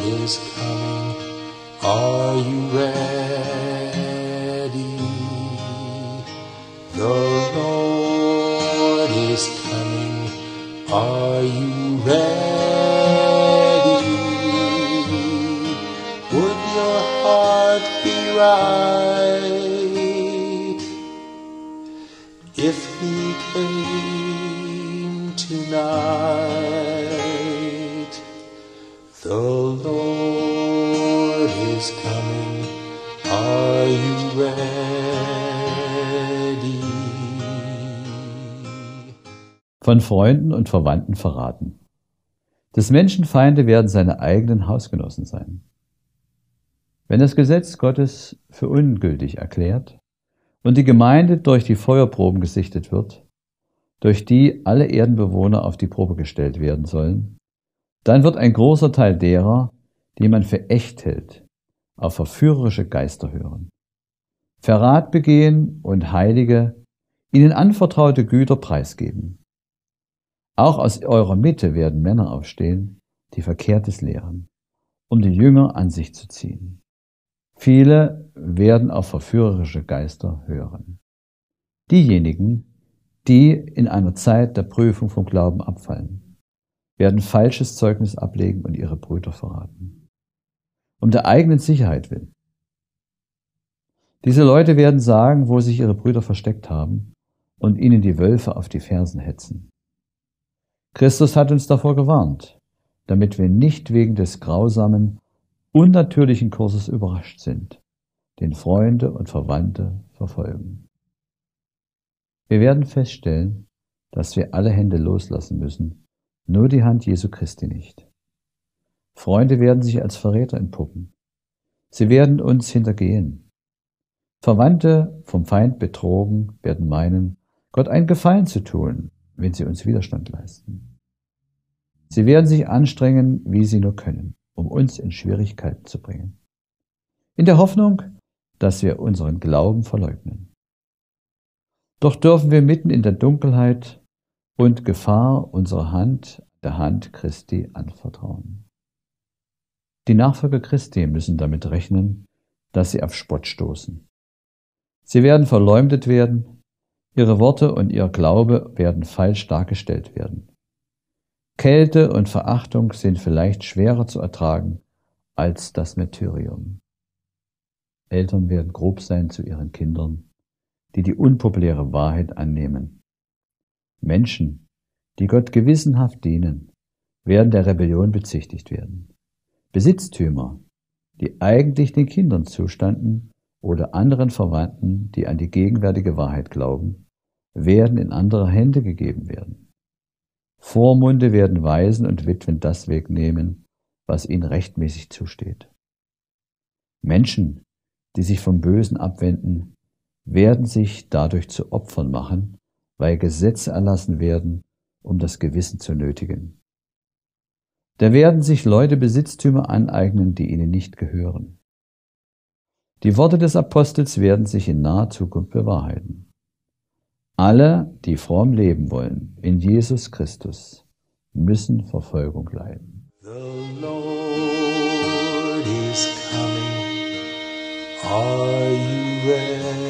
is coming. Are you ready? The Lord is coming. Are you ready? Would your heart be right if he came tonight? The Lord is coming. Are you ready? Von Freunden und Verwandten verraten. Des Menschen Feinde werden seine eigenen Hausgenossen sein. Wenn das Gesetz Gottes für ungültig erklärt und die Gemeinde durch die Feuerproben gesichtet wird, durch die alle Erdenbewohner auf die Probe gestellt werden sollen, dann wird ein großer Teil derer, die man für echt hält, auf verführerische Geister hören, Verrat begehen und Heilige, ihnen anvertraute Güter preisgeben. Auch aus eurer Mitte werden Männer aufstehen, die Verkehrtes lehren, um die Jünger an sich zu ziehen. Viele werden auf verführerische Geister hören. Diejenigen, die in einer Zeit der Prüfung vom Glauben abfallen, werden falsches Zeugnis ablegen und ihre Brüder verraten. Um der eigenen Sicherheit willen. Diese Leute werden sagen, wo sich ihre Brüder versteckt haben und ihnen die Wölfe auf die Fersen hetzen. Christus hat uns davor gewarnt, damit wir nicht wegen des grausamen, unnatürlichen Kurses überrascht sind, den Freunde und Verwandte verfolgen. Wir werden feststellen, dass wir alle Hände loslassen müssen, nur die Hand Jesu Christi nicht. Freunde werden sich als Verräter entpuppen. Sie werden uns hintergehen. Verwandte, vom Feind betrogen, werden meinen, Gott einen Gefallen zu tun, wenn sie uns Widerstand leisten. Sie werden sich anstrengen, wie sie nur können, um uns in Schwierigkeiten zu bringen. In der Hoffnung, dass wir unseren Glauben verleugnen. Doch dürfen wir mitten in der Dunkelheit und Gefahr unsere Hand der Hand Christi anvertrauen. Die Nachfolger Christi müssen damit rechnen, dass sie auf Spott stoßen. Sie werden verleumdet werden, ihre Worte und ihr Glaube werden falsch dargestellt werden. Kälte und Verachtung sind vielleicht schwerer zu ertragen als das Martyrium. Eltern werden grob sein zu ihren Kindern, die die unpopuläre Wahrheit annehmen. Menschen, die Gott gewissenhaft dienen, werden der Rebellion bezichtigt werden. Besitztümer, die eigentlich den Kindern zustanden oder anderen Verwandten, die an die gegenwärtige Wahrheit glauben, werden in andere Hände gegeben werden. Vormunde werden Waisen und Witwen das wegnehmen, was ihnen rechtmäßig zusteht. Menschen, die sich vom Bösen abwenden, werden sich dadurch zu Opfern machen, weil Gesetze erlassen werden, um das Gewissen zu nötigen. Da werden sich Leute Besitztümer aneignen, die ihnen nicht gehören. Die Worte des Apostels werden sich in naher Zukunft bewahrheiten. Alle, die fromm leben wollen, in Jesus Christus, müssen Verfolgung leiden. The Lord is coming. Are you ready?